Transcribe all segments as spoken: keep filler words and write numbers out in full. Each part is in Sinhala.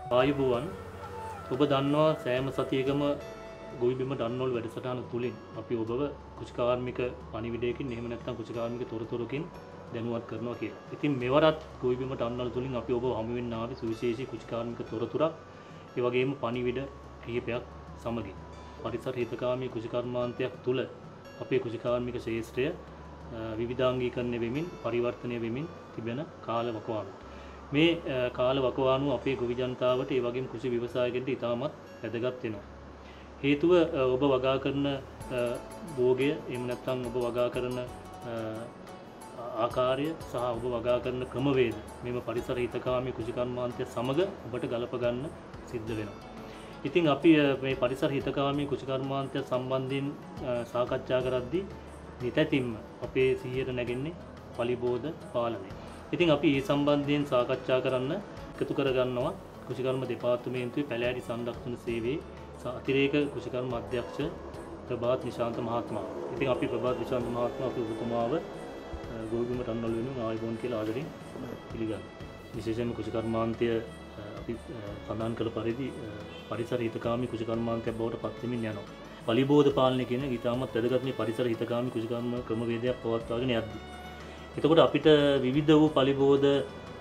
ආයුබෝවන් ඔබ දන්නවා සෑම සතියකම ගොවිබිමට අරුණාලු වැඩසටහන තුලින් අපි ඔබව කුෂිකාර්මික පණිවිඩයකින් එහෙම නැත්නම් කුෂිකාර්මික තොරතුරකින් දැනුවත් කරනවා කියලා. ඉතින් මෙවරත් ගොවිබිමට අරුණාලු තුලින් අපි ඔබව හමු වෙන්න ආවේ සුවිශේෂී කුෂිකාර්මික තොරතුරක් ඒ වගේම පණිවිඩ කිහිපයක් සමගින්. පරිසර හිතකාමී කුෂිකර්මාන්තයක් තුල අපේ කුෂිකාර්මික ශාස්ත්‍රය විවිධාංගීකරණය වෙමින් පරිවර්තනය වෙමින් තිබෙන කාල වකවානුව. මේ කාල වකවානුව අපේ ගොවි ජනතාවට ඒ වගේම කෘෂි ව්‍යවසායකයන්ට ඉතාමත් වැදගත් වෙනවා. හේතුව ඔබ වගා කරන භෝගය එහෙම නැත්නම් ඔබ වගා කරන ආකාරය සහ ඔබ වගා කරන ක්‍රමවේද මේව පරිසර හිතකාමී කුෂිකර්මාන්තය සමග ඔබට ගලප ගන්න සිද්ධ වෙනවා. ඉතින් අපි මේ පරිසර හිතකාමී කුෂිකර්මාන්තය සම්බන්ධයෙන් සාකච්ඡා කරද්දී නිතැතින්ම අපේ සිහියට නැගෙන්නේ පලිබෝධ පාලනය. ඉතින් අපි මේ සම්බන්ධයෙන් සාකච්ඡා කරන්න එකතු කරගන්නවා කුෂිකර්ම දෙපාර්තමේන්තුවේ පැලෑටි සංරක්ෂණ සේවයේ අතිරේක කුෂිකර්ම අධ්‍යක්ෂ ප්‍රභාත් නිශාන්ත මහත්මයා. ඉතින් අපි ප්‍රභාත් නිශාන්ත මහත්මයා අපි ඔබතුමාව ගොවිබිමට අරුණාලු වෙනුවෙන් ආයුබෝවන් කියලා ආදරෙන් පිළිගන්නවා. විශේෂයෙන්ම කුෂිකර්මාන්තය අපි සඳහන් කළ පරිදි පරිසර හිතකාමී කුෂිකර්මාන්තයක් බවට පත් වෙමින් යනවා. පලිබෝධ පාලනය කියන ඉතාමත් වැදගත් මේ පරිසර හිතකාමී කුෂිකර්ම ක්‍රමවේදයක් පවත්වාගෙන යද්දී. එතකොට අපිට විවිධ වූ පලිබෝධ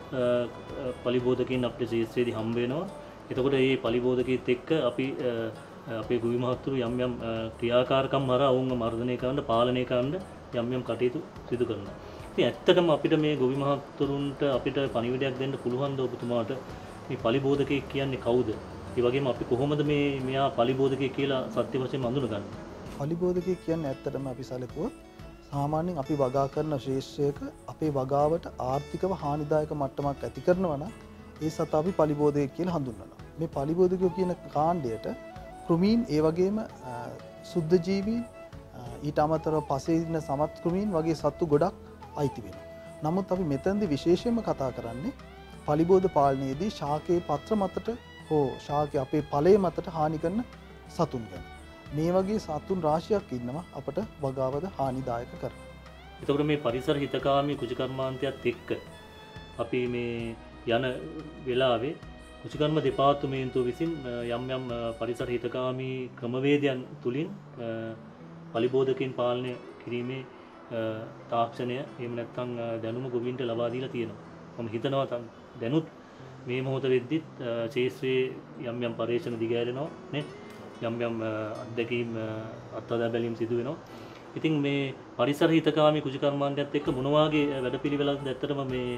පලිබෝධකයන් අපේ ශාස්ත්‍රයේදී හම්බ වෙනවා. එතකොට මේ පලිබෝධකීත් එක්ක අපි අපේ ගොවි මහත්තුරු යම් යම් ක්‍රියාකාරකම් හරහා වුන්ව මර්ධනය කරන්න පාලනය කරන්න යම් යම් කටයුතු සිදු කරනවා. ඉතින් ඇත්තටම අපිට මේ ගොවි මහත්තුරුන්ට අපිට පණිවිඩයක් දෙන්න පුළුවන් ද ඔබතුමාට මේ පලිබෝධකයෙක් කියන්නේ කවුද? ඒ වගේම අපි කොහොමද මේ මෙයා පලිබෝධකයෙක් කියලා සත්‍ය වශයෙන්ම අඳුනගන්නේ? පලිබෝධකයෙක් කියන්නේ ඇත්තටම අපි සැලකුවොත් සාමාන්‍යයෙන් අපි වගා කරන ශේෂ්ත්‍රයක අපේ වගාවට ආර්ථිකව හානිදායක මට්ටමක් ඇති කරනවා නම් ඒ සතා අපි පලිබෝධකයෙක් කියලා හඳුන්වනවා. මේ පලිබෝධකයෝ කියන කාණ්ඩයට කෘමීන් ඒ වගේම සුද්ධ ජීවීන් ඊට අමතරව පසේ ඉන්න සමත් කෘමීන් වගේ සත්තු ගොඩක් අයිති වෙනවා. නමුත් අපි මෙතනදී විශේෂයෙන්ම කතා කරන්නේ පලිබෝධ පාලනයේදී ශාකයේ පත්‍ර මතට හෝ ශාකයේ අපේ ඵලයේ මතට හානි කරන සතුන් ගැන. මේ වගේ සතුන් රාශියක් ඉන්නවා අපට වගාවද හානිදායක කරන. එතකොට මේ පරිසර හිතකාමී කුෂිකර්මාන්තයත් එක්ක අපි මේ යන වෙලාවේ කුෂිකර්ම දෙපාර්තමේන්තුව විසින් යම් යම් පරිසර හිතකාමී ක්‍රමවේදයන් තුලින් පලිබෝධකයන් පාලනය කිරීමේ තාක්ෂණය එහෙම නැත්නම් දැනුම ගොවීන්ට ලබා දීලා තියෙනවා. මම හිතනවා දැනුත් මේ මොහොත වෙද්දිත් ශාස්ත්‍රයේ යම් යම් පරීක්ෂණ දිගහැරෙනවා නේ. යම් යම් අත්දැකීම් අත්දැක බැලීම් සිදු වෙනවා. ඉතින් මේ පරිසර හිතකාමී කුෂිකර්මාන්තයත් එක්ක මොන වාගේ වැඩපිළිවෙලක්ද ඇත්තටම මේ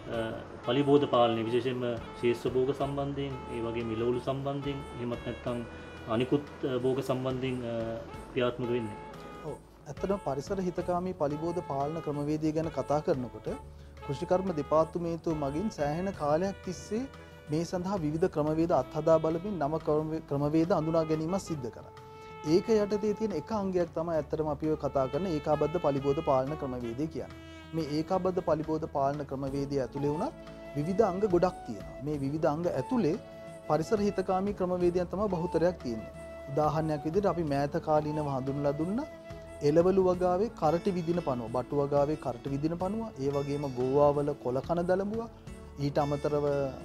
පලිබෝධ පාලනය විශේෂයෙන්ම ශේෂ්ත්‍ර භෝග සම්බන්ධයෙන් ඒ වගේ මිලවුළු සම්බන්ධයෙන් එහෙමත් නැත්නම් අනිකුත් භෝග සම්බන්ධයෙන් ක්‍රියාත්මක වෙන්නේ. ඔව්. ඇත්තටම පරිසර හිතකාමී පලිබෝධ පාලන ක්‍රමවේදය ගැන කතා කරනකොට කෘෂිකර්ම දෙපාර්තමේන්තුව මගින් සෑහෙන කාලයක් තිස්සේ මේ සඳහා විවිධ ක්‍රමවේද අත්හදා බලමින් නව ක්‍රමවේද අඳුනා ගැනීම සිද්ධ කරා. ඒක යටතේ තියෙන එක අංගයක් තමයි ඇත්තටම අපි ඔය කතා කරන ඒකාබද්ධ පලිබෝධ පාලන ක්‍රමවේදය කියන්නේ. මේ ඒකාබද්ධ පලිබෝධ පාලන ක්‍රමවේදය ඇතුලේ වුණත් විවිධ අංග ගොඩක් තියෙනවා. මේ විවිධ අංග ඇතුලේ පරිසර හිතකාමී ක්‍රමවේදයන් තමයි බහුතරයක් තියෙන්නේ. උදාහරණයක් විදිහට අපි මෑත කාලීනව හඳුන්වලා දුන්න එළවලු වගාවේ කරටි විදින පණුව, බටු වගාවේ කරටි විදින පණුව, ඒ වගේම ගෝවාවල කොළ කන දලඹුව, ඊට අමතරව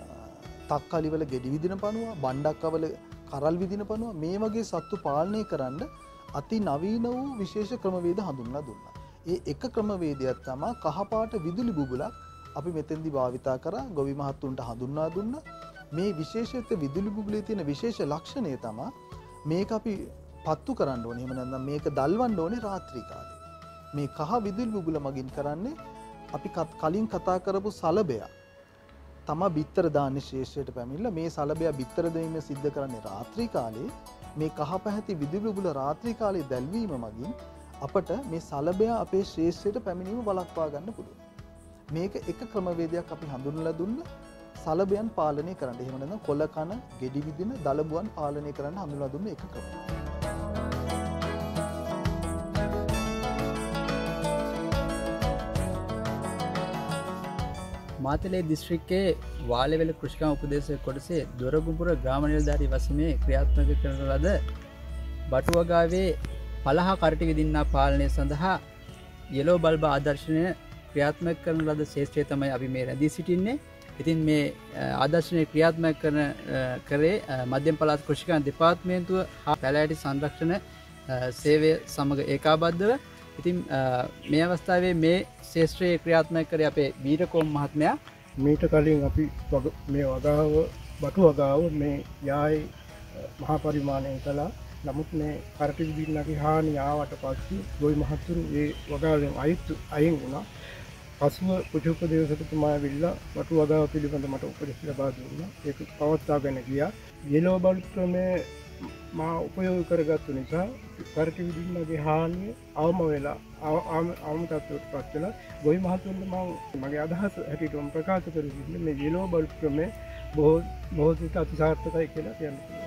තක්කලි වල ගෙඩි විදින පණුව, බණ්ඩක්කවල කරල් විදින පණුව මේ වගේ සත්තු පාලනය කරන්න අති නවීන වූ විශේෂ ක්‍රමවේද හඳුන්වලා දුන්නා. ඒ එක ක්‍රමවේදයක් තමයි කහපාට විදුලි බුබුලක් අපි මෙතෙන්දි භාවිතා කරා ගොවි මහත්තුන්ට හඳුන්වා දුන්නා. මේ විශේෂිත විදුලි බුබුලේ තියෙන විශේෂ ලක්ෂණය තමයි මේක අපි පත්තු කරන්න ඕනේ. එහෙම නැත්නම් මේක දල්වන්න ඕනේ රාත්‍රී කාලේ. මේ කහ විදුලි බුබුල මගින් කරන්නේ අපි කලින් කතා කරපු සලබයා තමයි බිත්තර දාන්නේ ශේෂ්ත්‍රයට පැමිණිලා මේ සලබයා බිත්තර දෙීම සිද්ධ කරන්නේ රාත්‍රී කාලේ. මේ කහ පැහැති විදුලි බුබුල රාත්‍රී කාලේ දැල්වීම මගින් අපට මේ සලබයා අපේ ශේෂ්ත්‍රයට පැමිණීම වළක්වා ගන්න පුළුවන්. මේක එක ක්‍රමවේදයක් අපි හඳුන්වලා දුන්න සලබයන් පාලනය කරන්න. එහෙම නැත්නම් කොළ කන, ගෙඩි විදින දලබුවන් පාලනය කරන්න හඳුන්වලා දුන්න එක ක්‍රමයක්. මාතලේ දිස්ත්‍රික්කයේ වාලෙවැල කෘෂිකර්ම උපදේශක කොටසේ දොරගුඹුර ග්‍රාම නිලධාරී වසමේ ක්‍රියාත්මක කරන ලද බටුවගාවේ පළහ කරටි විදින්නා පාලනය සඳහා යෙලෝ බල්බ ආදර්ශනය ක්‍රියාත්මක කරන ලද ශේෂ්ත්‍රය තමයි අපි මේ රැඳී සිටින්නේ. ඉතින් මේ ආදර්ශනීය ක්‍රියාත්මක කරන කරේ මධ්‍යම පළාත් කෘෂිකාර්ය දෙපාර්තමේන්තුව හා පැලෑටි සංරක්ෂණ සේවය සමග ඒකාබද්ධව. ඉතින් මේ අවස්ථාවේ මේ ශේෂ්ත්‍රයේ ක්‍රියාත්මක කරේ අපේ වීරකෝම් මහත්මයා. මීට කලින් අපි මේ වගාව බටු වගාව මේ යායි මහා පරිමාණයෙන් කළා. නමුත් මේ කරටි බින්නගේ හානි ආවට පස්සේ ගොවි මහතුරු ඒ වගාවෙන් අයින් වුණා. පසුව පුජුපදේශකතුමා ඇවිල්ලා බටු වගාව පිළිබඳ මට උපදෙස් ලබා දුන්නා. ඒක පවත්වාගෙන ගියා. යෙලෝ බල්බ් ක්‍රමේ මා උපයෝග කරගත්තු නිසා කරටි බින්නගේ හානිය අවම වෙලා අවම තත්ත්වයට පත් වෙලා ගොවි මහතුරුන්ට මම මගේ අදහස හැටියට මම ප්‍රකාශ කරන්නේ මේ යෙලෝ බල්බ් ක්‍රමේ බොහෝ බොහෝ සිත අතිසාර්ථකයි කියලා කියන්න පුළුවන්.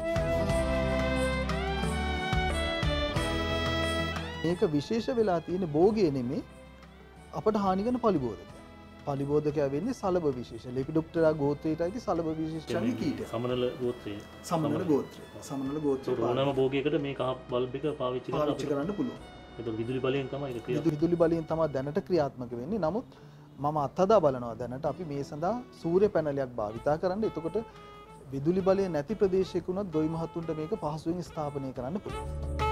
මේක විශේෂ වෙලා තියෙන භෝගය නෙමේ අපට හානි කරන පලිබෝධකය. පලිබෝධකයා වෙන්නේ සලබ විශේෂ. ලෙපිඩොප්ටරා ගෝත්‍රයට අයිති සලබ විශේෂ කීටය. සමනල ගෝත්‍රය. සමනල ගෝත්‍රය. සමනල ගෝත්‍රය. ඕනෑම භෝගයකට මේ කහ බල්බ් එක පාවිච්චි පාවිච්චි කරන්න පුළුවන්. ඒක විදුලි බලයෙන් තමයි ඒක ක්‍රියාත්මක. විදුලි බලයෙන් තමයි දැනට ක්‍රියාත්මක වෙන්නේ. නමුත් මම අත්හදා බලනවා දැනට අපි මේ සඳහා සූර්ය පැනලයක් භාවිතා කරන්න. එතකොට විදුලි බලය නැති ප්‍රදේශයක උනත් ගොවි මහතුන්ට මේක පහසුවෙන් ස්ථාපනය කරන්න පුළුවන්.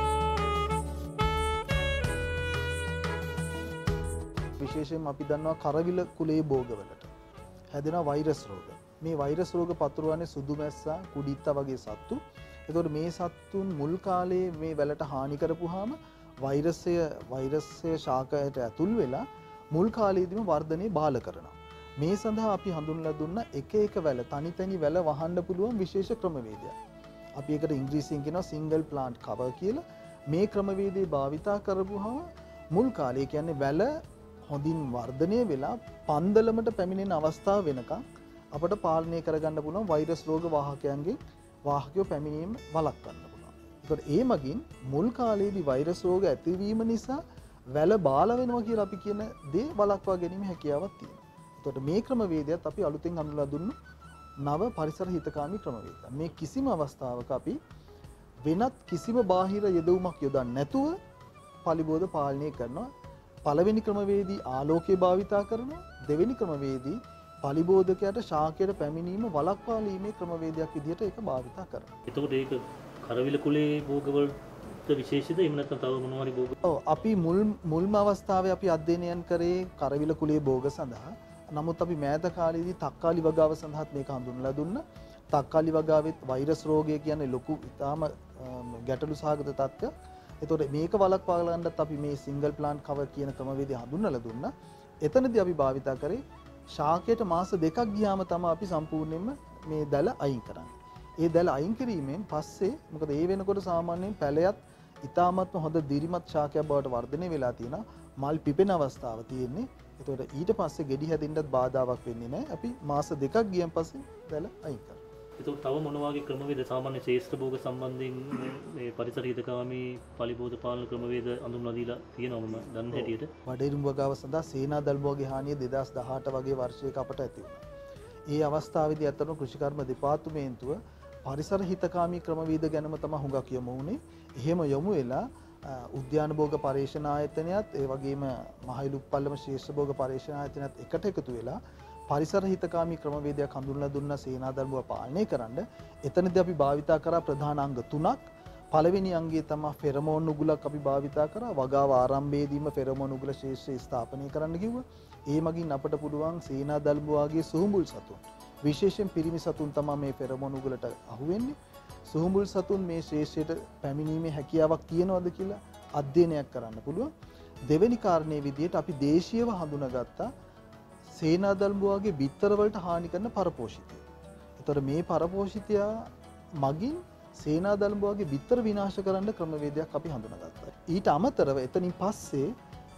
විශේෂයෙන් අපි දන්නවා කරවිල කුලේ භෝගවලට හැදෙන වෛරස් රෝග. මේ වෛරස් රෝග පතුරවන්නේ සුදු මැස්සා, කුඩිත්තා වගේ සත්තු. එතකොට මේ සත්තුන් මුල් කාලේ මේ වැලට හානි කරපුවාම වෛරසය වෛරසය ශාකයට ඇතුල් වෙලා මුල් කාලේදීම වර්ධනය බාල කරනවා. මේ සඳහා අපි හඳුන්වලා දුන්න එක එක වැල තනි තනි වැල වහන්න පුළුවන් විශේෂ ක්‍රමවේදයක්. අපි ඒකට ඉංග්‍රීසියෙන් කියනවා සිංගල් ප්ලාන්ට් කවර් කියලා. මේ ක්‍රමවේදය භාවිතා කරපුවාම මුල් කාලේ කියන්නේ වැල හොඳින් වර්ධනය වෙලා පන්දලමට පැමිණෙන අවස්ථාව වෙනකම් අපට පාලනය කරගන්න පුළුවන් වෛරස් රෝග වාහකයන්ගේ වාහකයෝ පැමිණීම වළක්වන්න පුළුවන්. ඒතකොට ඒ මගින් මුල් කාලේදී වෛරස් රෝග ඇතිවීම නිසා වැල බාල වෙනවා කියලා අපි කියන දේ වළක්වා ගැනීම හැකියාවක් තියෙනවා. ඒතකොට මේ ක්‍රමවේදයත් අපි අලුතෙන් හඳුන්වලා දුන්නු නව පරිසර හිතකාමී ක්‍රමවේදයක්. මේ කිසිම අවස්ථාවක අපි වෙනත් කිසිම බාහිර යෙදවුමක් යොදන්නේ නැතුව පලිබෝධ පාලනය කරනවා. පළවෙනි ක්‍රමවේදී ආලෝකය භාවිතා කරනවා. දෙවෙනි ක්‍රමවේදී පලිබෝධකයට ශාකයට පැමිණීම වළක්වාලීමේ ක්‍රමවේදයක් විදිහට ඒක භාවිතා කරනවා. එතකොට ඒක කරවිල කුලේ භෝගවලට විශේෂිත එහෙම නැත්නම් තව මොනවා හරි භෝග? ඔව් අපි මුල් මුල්ම අවස්ථාවේ අපි අධ්‍යයනයන් කරේ කරවිල කුලේ භෝග සඳහා. නමුත් අපි මෑත කාලේදී තක්කාලි වගාව සඳහාත් මේක හඳුන්වලා දුන්නා. තක්කාලි වගාවෙත් වෛරස් රෝගය කියන්නේ ලොකු ඉතාම ගැටලු සහගත තත්ත්වයක්. එතකොට මේක වළක්වා ගන්නත් අපි මේ සිංගල් ප්ලාන්ට් කවර් කියන ක්‍රමවේදය හඳුන්වලා දුන්නා. එතනදී අපි භාවිතා කරේ ශාකයට මාස දෙකක් ගියාම තමයි අපි සම්පූර්ණයෙන්ම මේ දැල අයින් කරන්නේ. ඒ දැල අයින් කිරීමෙන් පස්සේ මොකද ඒ වෙනකොට සාමාන්‍යයෙන් පැලයත් ඉතාමත්ම හොඳ දිරිමත් ශාකයක් බවට වර්ධනය වෙලා තියෙනවා. මල් පිපෙන අවස්ථාව තියෙන්නේ. එතකොට ඊට පස්සේ ගෙඩි හැදෙන්නත් බාධාවක් වෙන්නේ නැහැ. අපි මාස දෙකක් ගියන් පස්සේ දැල අයින් කරනවා. එතකොට තව මොන වගේ ක්‍රමවේද සාමාන්‍ය ශේෂ්ඨ භෝග සම්බන්ධයෙන් මේ පරිසර හිතකාමී පලිබෝධ පාලන ක්‍රමවේද අඳුන්වලා දීලා තියෙනවා මම දන්න හැටියට. වඩේරුම් වගාව සඳහා සේනා දල්බුවගේ හානිය දෙදාස් දහඅට වගේ වර්ෂයක අපට ඇති වුණා. ඒ අවස්ථාවේදී අතන කෘෂිකර්ම දෙපාර්තමේන්තුව පරිසර හිතකාමී ක්‍රමවේද ගැනම තමයි හුඟක් යොමු වුණේ. එහෙම යොමු වෙලා උද්‍යාන භෝග පරීක්ෂණ ආයතනයත් ඒ වගේම මහයිලුප්පල්ලම ශේෂ්ඨ භෝග පරීක්ෂණ ආයතනයත් එකට එකතු වෙලා පරිසර හිතකාමී ක්‍රමවේදයක් හඳුන්වලා දුන්නා සේනා දල්බුව පාලනය කරන්න. එතනදී අපි භාවිතා කරා ප්‍රධාන අංග තුනක්. පළවෙනි අංගය තමයි ෆෙරමෝන් උගුලක් අපි භාවිතා කරා. වගාව ආරම්භයේදීම ෆෙරමෝන් උගුල ශේෂ්ත්‍රය ස්ථාපනය කරන්න කිව්වා. ඒ මගින් අපට පුළුවන් සේනා දල්බුවාගේ සුහුඹුල් සතුන් විශේෂයෙන් පිරිමි සතුන් තමයි මේ ෆෙරමෝන් උගලට අහු වෙන්නේ. සුහුඹුල් සතුන් මේ ශේෂ්ත්‍රයට පැමිණීමේ හැකියාවක් තියනවද කියලා අධ්‍යයනයක් කරන්න පුළුවන්. දෙවෙනි කාරණේ විදිහට අපි දේශීයව හඳුනාගත්තා සේනා දල්බුවාගේ බිත්තර වලට හානි කරන පරපෝෂිතය. ඒතර මේ පරපෝෂිතයා මගින් සේනා දල්බුවාගේ බිත්තර විනාශ කරන්න ක්‍රමවේදයක් අපි හඳුනාගත්තා. ඊට අමතරව එතනින් පස්සේ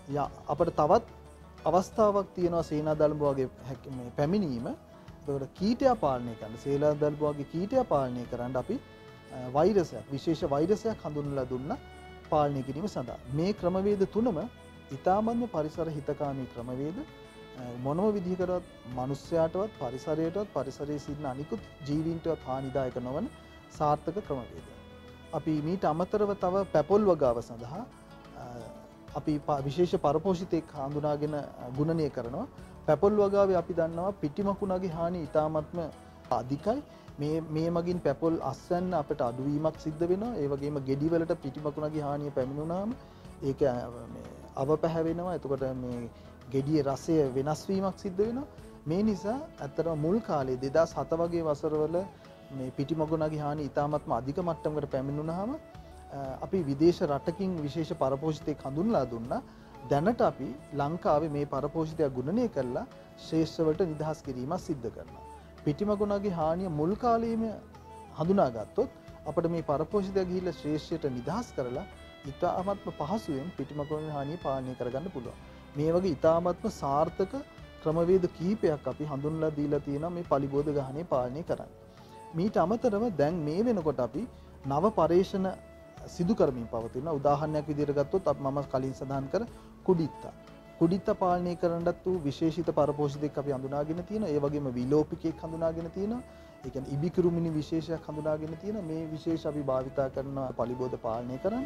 අපිට තවත් අවස්ථාවක් තියෙනවා සේනා දල්බුවාගේ මේ පැමිණීම. ඒකට කීටයා පාලනය කරන්න සේනා දල්බුවාගේ කීටයා පාලනය කරන්න අපි වෛරසයක් විශේෂ වෛරසයක් හඳුන්වලා දුන්නා පාලනය කිරීම සඳහා. මේ ක්‍රමවේද තුනම ඊටාමත්ම පරිසර හිතකාමී ක්‍රමවේද මොනම විදිහකටවත් මනුස්සයාටවත් පරිසරයටවත් පරිසරයේ සිටින අනිකුත් ජීවීන්ටවත් හානිදායක නොවන සාර්ථක ක්‍රමවේදයක්. අපි මීට අමතරව තව පැපොල් වගාව සඳහා අපි විශේෂ පරපෝෂිතෙක් හඳුනාගෙන ගුණනය කරනවා. පැපොල් වගාවේ අපි දන්නවා පිටිමකුණගේ හානි ඉතාමත්ම අධිකයි. මේ මේ මගින් පැපොල් අස්වැන්න අපිට අඩුවීමක් සිද්ධ වෙනවා. ඒ වගේම ගෙඩි වලට පිටිමකුණගේ හානිය පැමිණුණාම ඒක මේ අවපැහැවෙනවා. එතකොට මේ ගෙඩියේ රසය වෙනස් වීමක් සිද්ධ වෙනවා. මේ නිසා ඇත්තටම මුල් කාලේ දෙදාස් හත වගේ වසරවල මේ පිටිමකුණගේ හානි ඉතාමත්ම අධික මට්ටමකට පැමිණුණාම අපි විදේශ රටකින් විශේෂ පරපෝෂිතෙක් හඳුන්ලා දුන්නා. දැනට අපි ලංකාවේ මේ පරපෝෂිතය ගුණනය කරලා ශ්‍රේෂ්ඨවට නිදහස් කිරීමක් සිද්ධ කරනවා. පිටිමකුණගේ හානිය මුල් කාලයේම හඳුනාගත්තොත් අපිට මේ පරපෝෂිතය ගිහිල්ලා ශ්‍රේෂ්ඨයට නිදහස් කරලා ඉතාමත්ම පහසුවෙන් පිටිමකුණගේ හානිය පාලනය කරගන්න පුළුවන්. මේ වගේ ඉතාමත්ම සාර්ථක ක්‍රමවේද කිහිපයක් අපි හඳුන්ලා දීලා තියෙනවා මේ පලිබෝධ ගහණය පාලනය කරන්න. මීට අමතරව දැන් මේ වෙනකොට අපි නව පරීක්ෂණ සිදු කරමින් පවතින උදාහරණයක් විදිහට ගත්තොත් අපි මම කලින් සඳහන් කර කුඩිත්තා කුඩිත්තා පාලනය කරන්නත් වූ විශේෂිත පරපෝෂිතෙක් අපි හඳුනාගෙන තියෙනවා. ඒ වගේම විලෝපිකෙක් හඳුනාගෙන තියෙනවා. ඒ කියන්නේ ඉබිකුරුමිනි විශේෂයක් හඳුනාගෙන තියෙනවා. මේ විශේෂ අපි භාවිතා කරන පලිබෝධ පාලනය කරන්න.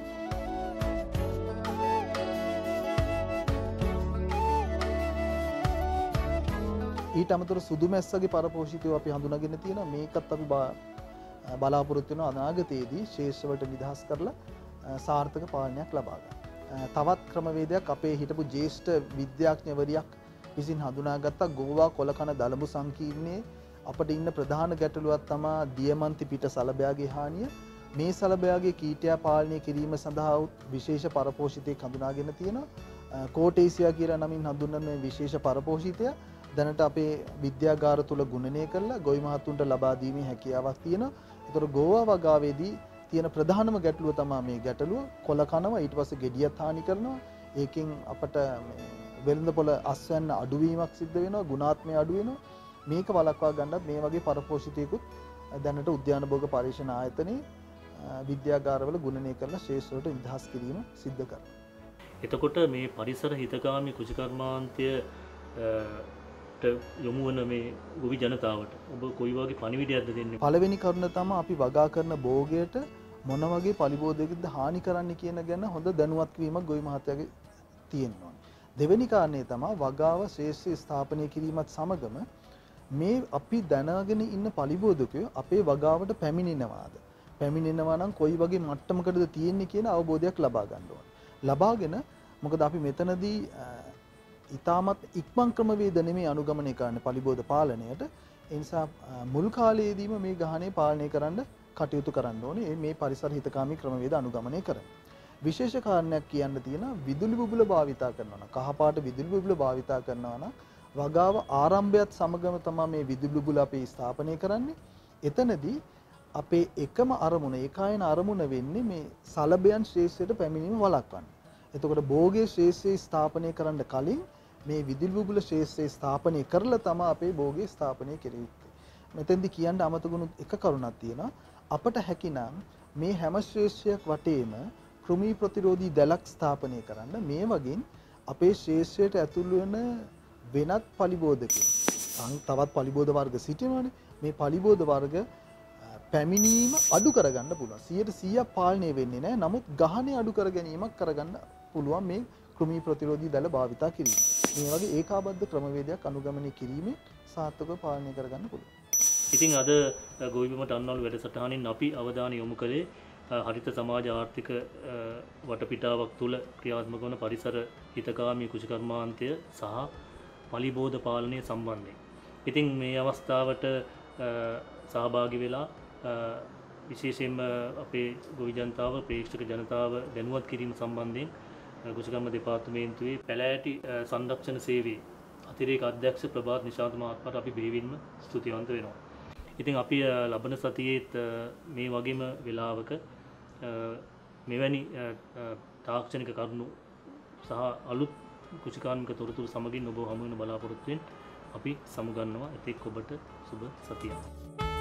ඊට අමතරව සුදු මැස්සගේ පරපෝෂිතයෝ අපි හඳුනාගෙන තියෙනවා. මේකත් අපි බලාපොරොත්තු වෙන අනාගතයේදී ශේෂ්ඨවට නිදහස් කරලා සාර්ථක පාලනයක් ලබා ගන්න. තවත් ක්‍රමවේදයක් අපේ හිටපු ජ්‍යෙෂ්ඨ විද්‍යාඥවරියක් විසින් හඳුනාගත්ත ගෝවා කොළකන දලබු සංකීර්ණයේ අපිට ඉන්න ප්‍රධාන ගැටලුවක් තමයි දියමන්ති පිට සලබයාගේ හානිය. මේ සලබයාගේ කීටයා පාලනය කිරීම සඳහා විශේෂ පරපෝෂිතයෙක් හඳුනාගෙන තියෙනවා. කෝටේසියා කියලා නමින් හඳුන්වන මේ විශේෂ පරපෝෂිතය දැනට අපේ විද්‍යාගාර තුල ගුණනය කරලා ගොවි මහතුන්ට ලබා දීමේ හැකියාවක් තියෙනවා. ඒතර ගෝවා වගාවේදී තියෙන ප්‍රධානම ගැටලුව තමයි මේ ගැටලුව කොළ කනවා ඊට පස්සේ ගෙඩියත් හානි කරනවා. ඒකෙන් අපට මේ වෙළඳපොළ අස්වැන්න අඩුවීමක් සිද්ධ වෙනවා, ගුණාත්මය අඩු වෙනවා. මේක වළක්වා ගන්නත් මේ වගේ පරපෝෂිතයකුත් දැනට උද්‍යාන භෝග පරීක්ෂණ ආයතනයේ විද්‍යාගාරවල ගුණනය කරලා ශේෂ්ඨවට නිදහස් කිරීම සිද්ධ කරනවා. එතකොට මේ පරිසර හිතකාමී කෘෂිකර්මාන්තය යොමු වන මේ ගොවි ජනතාවට ඔබ කොයි වගේ පණිවිඩයක්ද දෙන්නේ? පළවෙනි කරුණ තමයි අපි වගා කරන භෝගයට මොන වගේ පලිබෝධයකද හානි කරන්න කියන ගැන හොඳ දැනුවත් වීමක් ගොවි මහත්තයාගේ තියෙනවා. දෙවෙනි කාරණේ තමයි වගාව ශ්‍රේෂ්ඨ ස්ථාපනය කිරීමත් සමගම මේ අපි දැනගෙන ඉන්න පලිබෝධකයෝ අපේ වගාවට පැමිණෙනවාද? පැමිණෙනවා නම් කොයි වගේ මට්ටමකටද තියෙන්නේ කියන අවබෝධයක් ලබා ගන්න ඕන. ලබාගෙන මොකද අපි මෙතනදී ඉතාමත් ඉක්මන් ක්‍රමවේද නෙමේ අනුගමනය කරන්න පලිබෝධ පාලනයට. ඒ නිසා මුල් කාලයේදීම මේ ගහණය පාලනය කරන්න කටයුතු කරන්න ඕනේ මේ පරිසර හිතකාමී ක්‍රමවේද අනුගමනය කරන්න. විශේෂ කාරණයක් කියන්න තියෙනවා විදුලි බුබුල භාවිතා කරනවා නම් කහපාට විදුලි බුබුල භාවිතා කරනවා නම් වගාව ආරම්භයත් සමගම තමයි මේ විදුලි බුබුල අපි ස්ථාපනය කරන්නේ. එතනදී අපේ එකම අරමුණ ඒකායන අරමුණ වෙන්නේ මේ සලබයන් ශ්‍රේෂ්ඨයට පැමිණීම වළක්වන්න. එතකොට භෝගයේ ශ්‍රේෂ්ඨය ස්ථාපනය කරන්න කලින් මේ විදුලි බුබුල ශ්‍රේෂ්ඨය ස්ථාපනය කරලා තමයි අපේ භෝගය ස්ථාපනය කෙරෙන්නේ. මෙතෙන්දි කියන්න අමතකුණු එක කරුණක් තියෙනවා. අපට හැකිනම් මේ හැම ශ්‍රේෂ්ඨයක් වටේම කෘමි ප්‍රතිරෝධී දැලක් ස්ථාපනය කරන්න මේ වගේ අපේ ශ්‍රේෂ්ඨයට ඇතුළු වෙන වෙනත් පලිබෝධකින් තවත් පලිබෝධ වර්ග සිටිනවානේ. මේ පලිබෝධ වර්ග පැමිණීම අඩු කරගන්න පුළුවන්. සියයට සීයක් පාලනය වෙන්නේ නැහැ. නමුත් ගහණය අඩු කර ගැනීමක් කරගන්න පුළුවන් මේ කෘමි ප්‍රතිරෝධී දැල භාවිතා කිරීම. මේ වගේ ඒකාබද්ධ ක්‍රමවේදයක් අනුගමනය කිරීමෙන් සාර්ථකව පාලනය කරගන්න පුළුවන්. ඉතින් අද ගොවිබිමට අරුණාලු වැඩසටහනින් අපි අවධානය යොමු කළේ හරිත සමාජ ආර්ථික වටපිටාවක් තුළ ක්‍රියාත්මක වන පරිසර හිතකාමී කෘෂිකර්මාන්තය සහ පලිබෝධ පාලනය සම්බන්ධයෙන්. ඉතින් මේ අවස්ථාවට සහභාගී වෙලා විශේෂයෙන්ම අපේ ගොවි ජනතාව ප්‍රේක්ෂක ජනතාව දැනුවත් කිරීම සම්බන්ධයෙන් කෘෂිකර්ම දෙපාර්තමේන්තුවේ පැලෑටි සංරක්ෂණ සේවයේ අතිරේක අධ්‍යක්ෂ ප්‍රභාත් නිශාන්ත මහත්මයාට අපි බෙහෙවින්ම ස්තුතිවන්ත වෙනවා. ඉතින් අපි ලබන සතියේත් මේ වගේම වෙලාවක මෙවැනි තාක්ෂණික කරුණු සහ අලුත් කෘෂිකාර්මික තොරතුරු සමගින් ඔබ හමු වෙන බලාපොරොත්තු වෙන අපි සමුගන්නවා. එතෙක් ඔබට සුබ සතියක්.